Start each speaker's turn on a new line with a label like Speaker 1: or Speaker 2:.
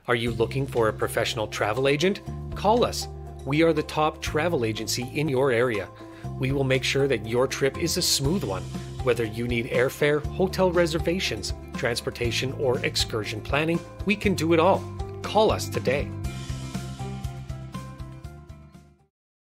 Speaker 1: Are you looking for a professional travel agent? Call us. We are the top travel agency in your area. We will make sure that your trip is a smooth one. Whether you need airfare, hotel reservations, transportation, or excursion planning, we can do it all. Call us today.